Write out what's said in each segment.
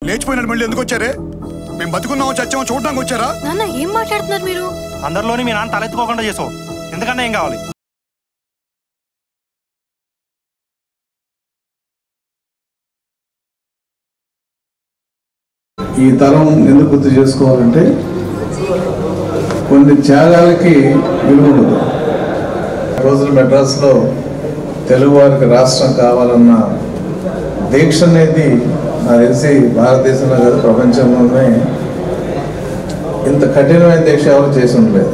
లేచిపోయినట్టు మళ్ళీ ఎందుకు వచ్చారే? మేము బతుకున్నామో చచ్చామో చూడడానికి వచ్చారా? నాన్న ఏం మాట్లాడుతున్నారు మీరు? అందరిలోని మీ నాన్న తలెత్తుకోకుండా చేసావు. ఎందుకన్నా ఏం కావాలి? ఈ తరం ఎందుకు గుర్తు చేసుకోవాలంటే కొన్ని త్యాగాలకి విలువ ఉండదు. రోజులు మెడ్రాస్లో తెలుగువారికి రాష్ట్రం కావాలన్న దీక్ష అనేది నాకు తెలిసి భారతదేశంలో కాదు ప్రపంచంలోనే ఇంత కఠినమైన దీక్ష ఎవరు చేసి ఉండలేదు.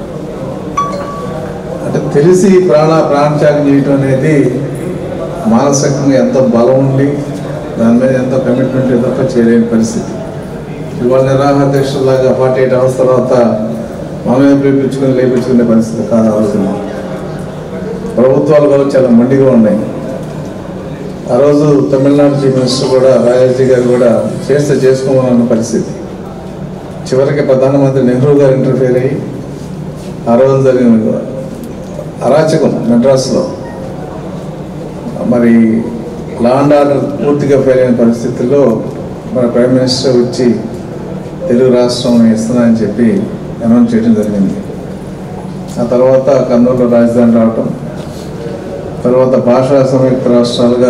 అంటే తెలిసి ప్రాణత్యాగం చేయటం అనేది మానసికంగా ఎంతో బలం ఉండి దాని మీద ఎంతో కమిట్మెంట్ తప్ప చేయలేని పరిస్థితి. ఇవాళ నిరాహార దీక్షలాగా 48 అవర్స్ తర్వాత మనమే లేపించుకునే పరిస్థితి కాదు. ఆలోచన ప్రభుత్వాలు కూడా చాలా మండిగా ఉన్నాయి. ఆ రోజు తమిళనాడు చీఫ్ మినిస్టర్ కూడా రాజాజీ గారు కూడా చేస్తే చేసుకోమన్న పరిస్థితి. చివరికి ప్రధానమంత్రి నెహ్రూ గారు ఇంటర్ఫియర్ అయ్యి ఆ రోజు జరిగిన అరాచకం మెడ్రాస్లో మరి లా అండ్ ఆర్డర్ పూర్తిగా ఫెయిల్ అయిన పరిస్థితుల్లో మన ప్రైమ్ మినిస్టర్ వచ్చి తెలుగు రాష్ట్రం ఇస్తున్నానని చెప్పి అనౌన్స్ చేయడం జరిగింది. ఆ తర్వాత కర్నూలులో రాజధాని రావటం, తర్వాత భాషా సంయుక్త రాష్ట్రాలుగా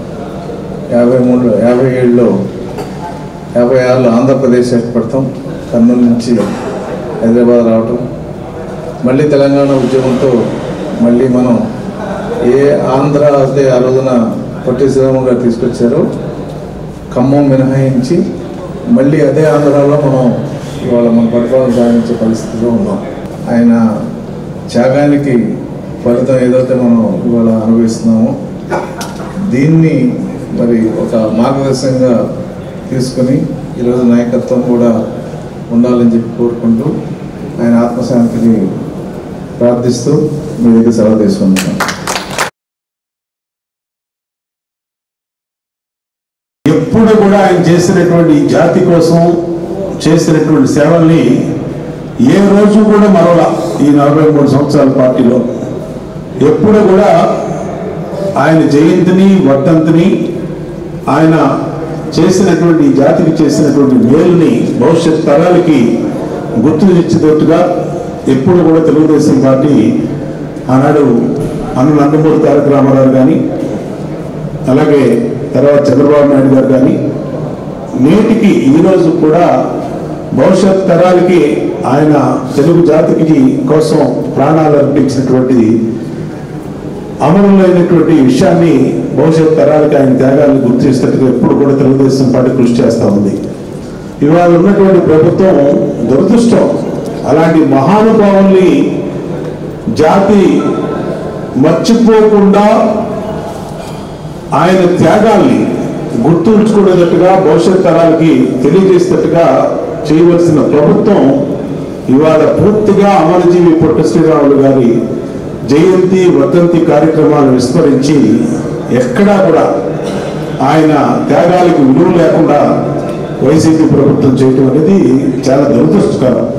57లో ఆంధ్రప్రదేశ్ ఏర్పడతాం, కర్నూలు నుంచి హైదరాబాద్ రావటం, మళ్ళీ తెలంగాణ ఉద్యమంతో మళ్ళీ మనం ఏ ఆంధ్ర అయితే ఆ రోజున పొట్టి శ్రీరాములు గారు తీసుకొచ్చారో ఖమ్మం మినహాయించి మళ్ళీ అదే ఆంధ్రాలో మనం ఇవాళ మన పరిపాలన సాగించే పరిస్థితిలో ఉన్నాం. ఆయన త్యాగానికి ఫలితం ఏదైతే మనం ఇవాళ అనుభవిస్తున్నామో దీన్ని మరి ఒక మార్గదర్శకంగా తీసుకుని ఈరోజు నాయకత్వం కూడా ఉండాలని చెప్పి కోరుకుంటూ ఆయన ఆత్మశాంతిని ప్రార్థిస్తూ మీ దగ్గర సెలవు తీసుకుంటున్నాను. ఎప్పుడు కూడా ఆయన చేసినటువంటి జాతి కోసం చేసినటువంటి సేవల్ని ఏ రోజు కూడా మరోలా ఈ 43 సంవత్సరాల పార్టీలో ఎప్పుడు కూడా ఆయన జయంతిని వర్ధంతిని ఆయన చేసినటువంటి జాతికి చేసినటువంటి మేలుని భవిష్యత్ తరాలకి గుర్తు తెచ్చేటట్టుగా ఎప్పుడు కూడా తెలుగుదేశం పార్టీ ఆనాడు నందమూరి తారక రామారావు కానీ అలాగే తర్వాత చంద్రబాబు నాయుడు గారు కానీ నేటికి ఈరోజు కూడా భవిష్యత్ తరాలకి ఆయన తెలుగు జాతికి కోసం ప్రాణాలు అర్పించినటువంటి అమరులైనటువంటి విషయాన్ని భవిష్యత్ తరాలకి ఆయన త్యాగాలను గుర్తిస్తున్నట్టుగా ఎప్పుడు కూడా తెలుగుదేశం పార్టీ కృషి చేస్తూ ఉంది. ఇవాళ ఉన్నటువంటి ప్రభుత్వం దురదృష్టం అలాంటి మహానుభావుల్ని జాతి మర్చిపోకుండా ఆయన త్యాగాల్ని గుర్తుంచుకునేటట్టుగా భవిష్యత్ తరాలకి తెలియజేసేటట్టుగా చేయవలసిన ప్రభుత్వం ఇవాళ పూర్తిగా అమరజీవి పొట్టి శ్రీరాములు గారి జయంతి వర్ధంతి కార్యక్రమాలను విస్మరించి ఎక్కడా కూడా ఆయన త్యాగాలకు విలువ లేకుండా వైసీపీ ప్రభుత్వం చేయటం అనేది చాలా దురదృష్టకరం.